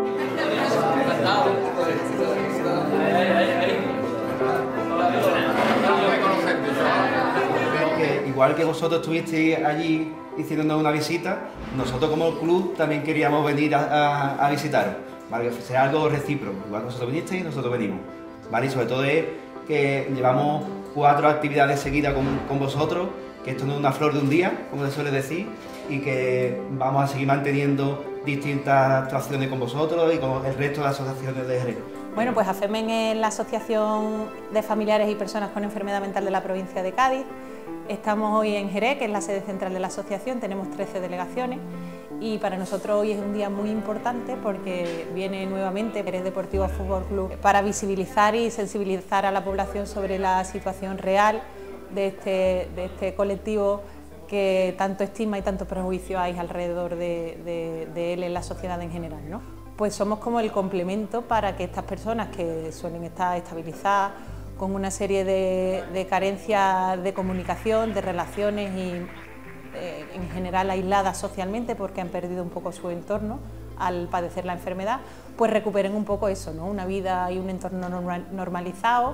Igual que vosotros estuvisteis allí haciéndonos una visita, nosotros como club también queríamos venir a visitaros, ¿vale? Que sea algo recíproco, igual que vosotros vinisteis y nosotros venimos, ¿vale? Y sobre todo es que llevamos 4 actividades seguidas con vosotros, que esto no es una flor de un día, como se suele decir, y que vamos a seguir manteniendo distintas actuaciones con vosotros y con el resto de las asociaciones de Jerez. Bueno, pues AFEMEN es la Asociación de Familiares y Personas con Enfermedad Mental de la provincia de Cádiz. Estamos hoy en Jerez, que es la sede central de la asociación, tenemos 13 delegaciones y para nosotros hoy es un día muy importante porque viene nuevamente Jerez Deportivo Fútbol Club para visibilizar y sensibilizar a la población sobre la situación real de este colectivo que tanto estigma y tanto prejuicio hay alrededor de él en la sociedad en general, ¿no? Pues somos como el complemento para que estas personas que suelen estar estabilizadas con una serie de carencias de comunicación, de relaciones y en general aisladas socialmente porque han perdido un poco su entorno al padecer la enfermedad, pues recuperen un poco eso, ¿no? Una vida y un entorno normalizado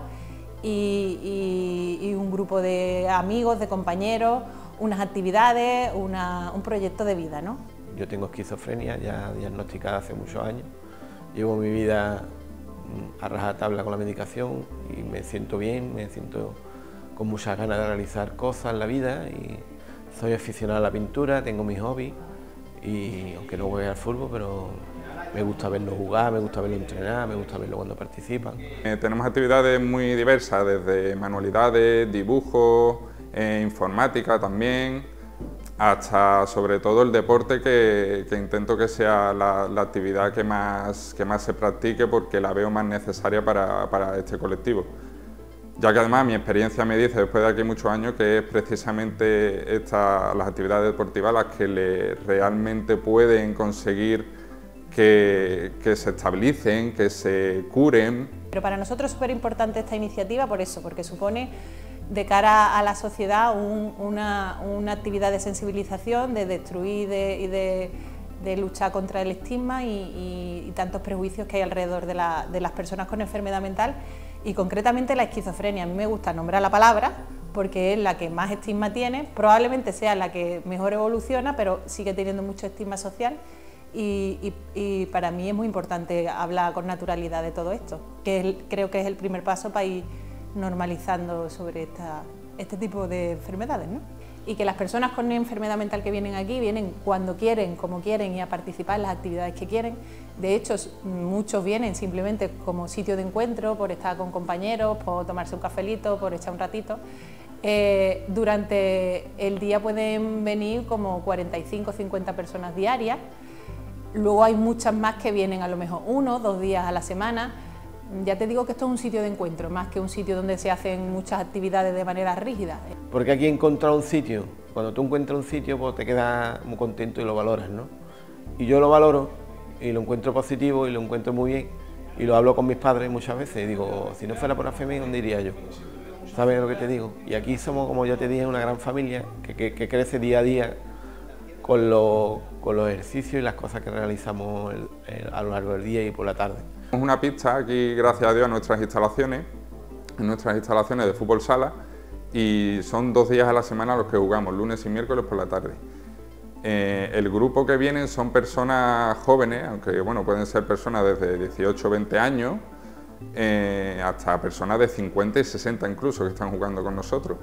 y un grupo de amigos, de compañeros, unas actividades, un proyecto de vida, ¿no? Yo tengo esquizofrenia ya diagnosticada hace muchos años, llevo mi vida a rajatabla con la medicación y me siento bien, me siento con muchas ganas de realizar cosas en la vida y soy aficionado a la pintura, tengo mis hobbies y aunque no voy al fútbol, pero me gusta verlo jugar, me gusta verlo entrenar, me gusta verlo cuando participan. Tenemos actividades muy diversas, desde manualidades, dibujos, informática también, hasta sobre todo el deporte que intento que sea la actividad que más se practique porque la veo más necesaria para este colectivo. Ya que además mi experiencia me dice después de aquí muchos años que es precisamente las actividades deportivas las que realmente pueden conseguir que se estabilicen, que se curen. Pero para nosotros es súper importante esta iniciativa por eso, porque supone de cara a la sociedad una actividad de sensibilización, de destruir y de luchar contra el estigma y tantos prejuicios que hay alrededor de las personas con enfermedad mental y concretamente la esquizofrenia. A mí me gusta nombrar la palabra porque es la que más estigma tiene, probablemente sea la que mejor evoluciona, pero sigue teniendo mucho estigma social y para mí es muy importante hablar con naturalidad de todo esto, que creo que es el primer paso para ir normalizando sobre este tipo de enfermedades, ¿no? Y que las personas con enfermedad mental que vienen aquí vienen cuando quieren, como quieren y a participar en las actividades que quieren. De hecho, muchos vienen simplemente como sitio de encuentro, por estar con compañeros, por tomarse un cafelito, por echar un ratito. Durante el día pueden venir como 45 o 50 personas diarias. Luego hay muchas más que vienen a lo mejor 1 o 2 días a la semana. Ya te digo que esto es un sitio de encuentro, más que un sitio donde se hacen muchas actividades de manera rígida. Porque aquí he encontrado un sitio, cuando tú encuentras un sitio pues te quedas muy contento y lo valoras, ¿no? Y yo lo valoro y lo encuentro positivo y lo encuentro muy bien y lo hablo con mis padres muchas veces y digo, si no fuera por AFEMEN, ¿dónde iría yo? ¿Sabes lo que te digo? Y aquí somos, como ya te dije, una gran familia que crece día a día con los ejercicios y las cosas que realizamos a lo largo del día y por la tarde. Tenemos una pista aquí, gracias a Dios, en nuestras instalaciones de fútbol sala y son 2 días a la semana los que jugamos, lunes y miércoles por la tarde. El grupo que vienen son personas jóvenes, aunque bueno, pueden ser personas desde 18 o 20 años, hasta personas de 50 y 60 incluso que están jugando con nosotros.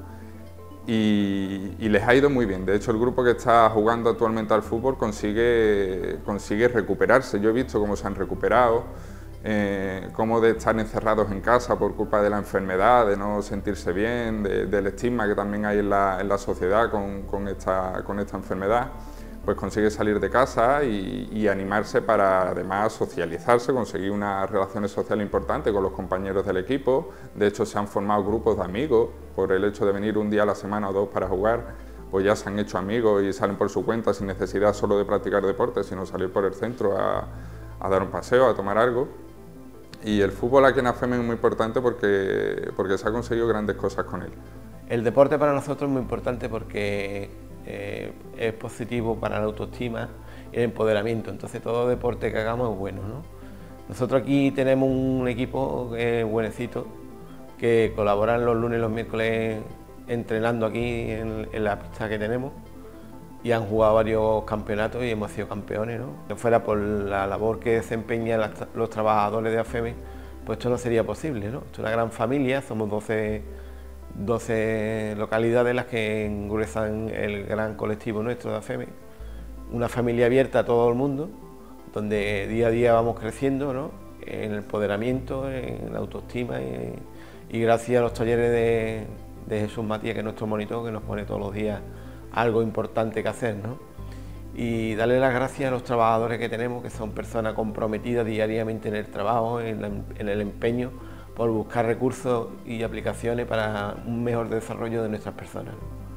Y les ha ido muy bien. De hecho, el grupo que está jugando actualmente al fútbol consigue recuperarse. Yo he visto cómo se han recuperado, cómo de estar encerrados en casa por culpa de la enfermedad, de no sentirse bien, del estigma que también hay en la sociedad con esta enfermedad, pues consigue salir de casa y animarse para además socializarse, conseguir unas relaciones sociales importantes con los compañeros del equipo. De hecho, se han formado grupos de amigos por el hecho de venir un día a la semana o 2 para jugar, pues ya se han hecho amigos y salen por su cuenta sin necesidad solo de practicar deporte, sino salir por el centro a dar un paseo, a tomar algo. Y el fútbol aquí en AFEMEN es muy importante porque se ha conseguido grandes cosas con él. El deporte para nosotros es muy importante porque es positivo para la autoestima y el empoderamiento, entonces todo deporte que hagamos es bueno, ¿no? Nosotros aquí tenemos un equipo buenecito que colaboran los lunes y los miércoles entrenando aquí en la pista que tenemos y han jugado varios campeonatos y hemos sido campeones, ¿no? Si fuera por la labor que desempeñan los trabajadores de AFEME, pues esto no sería posible, ¿no? Esto es una gran familia, somos 12 localidades las que engruesan el gran colectivo nuestro de AFEME, una familia abierta a todo el mundo, donde día a día vamos creciendo, ¿no? En el empoderamiento, en la autoestima y gracias a los talleres de Jesús Matías, que es nuestro monitor, que nos pone todos los días algo importante que hacer, ¿no? Y darle las gracias a los trabajadores que tenemos, que son personas comprometidas diariamente en el trabajo, en el empeño por buscar recursos y aplicaciones para un mejor desarrollo de nuestras personas.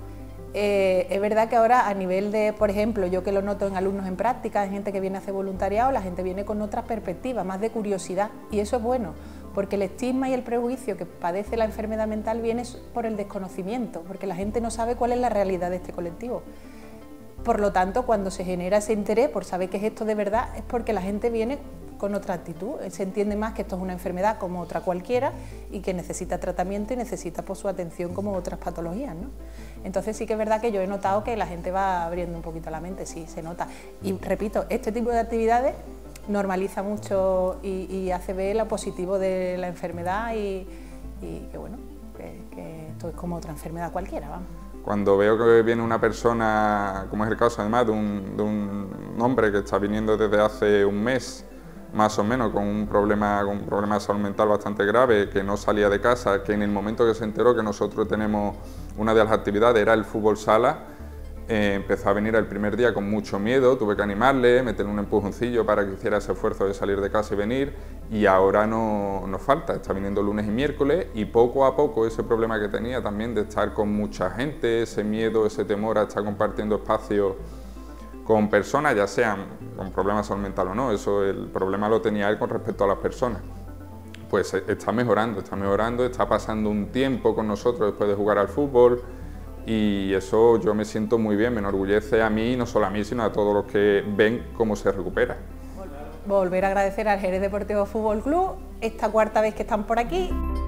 Es verdad que ahora a nivel de, por ejemplo, yo que lo noto en alumnos en práctica, en gente que viene a hacer voluntariado, la gente viene con otra perspectiva, más de curiosidad, y eso es bueno, porque el estigma y el prejuicio que padece la enfermedad mental viene por el desconocimiento, porque la gente no sabe cuál es la realidad de este colectivo. Por lo tanto, cuando se genera ese interés por saber qué es esto de verdad, es porque la gente viene con otra actitud, se entiende más que esto es una enfermedad como otra cualquiera y que necesita tratamiento y necesita pues, su atención como otras patologías, ¿no? Entonces sí que es verdad que yo he notado que la gente va abriendo un poquito la mente, sí, se nota. Y repito, este tipo de actividades normaliza mucho y hace ver lo positivo de la enfermedad y que bueno, que esto es como otra enfermedad cualquiera, vamos. Cuando veo que viene una persona, como es el caso además de un hombre que está viniendo desde hace un mes, más o menos, con un problema de salud mental bastante grave, que no salía de casa, que en el momento que se enteró que nosotros tenemos una de las actividades era el fútbol sala, empezó a venir el primer día con mucho miedo, tuve que animarle, meterle un empujoncillo para que hiciera ese esfuerzo de salir de casa y venir, y ahora no nos falta, está viniendo lunes y miércoles, y poco a poco ese problema que tenía también de estar con mucha gente, ese miedo, ese temor a estar compartiendo espacios con personas, ya sean con problemas de salud mental o no, eso el problema lo tenía él con respecto a las personas. Pues está mejorando, está pasando un tiempo con nosotros después de jugar al fútbol y eso yo me siento muy bien, me enorgullece a mí, no solo a mí, sino a todos los que ven cómo se recupera. Volver a agradecer al Jerez Deportivo Fútbol Club esta cuarta vez que están por aquí.